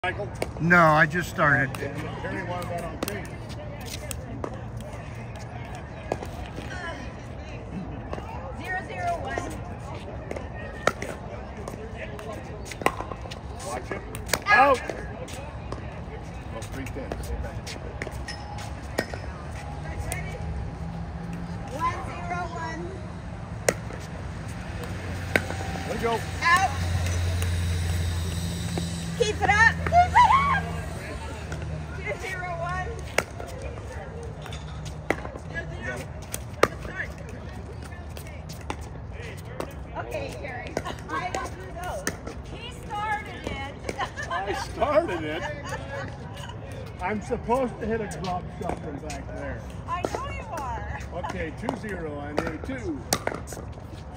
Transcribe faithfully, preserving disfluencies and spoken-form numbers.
Michael? No, I just started. Harry wanted that on tape. Zero zero one. Watch it. Out! Oh, three ten. One zero one. Let it go. Out. Keep it up. Keep it up. Two zero one. Okay, Harry. I don't do those. He started it. I started it. I'm supposed to hit a drop shot from back there. I know you are. Okay, two zero on A two.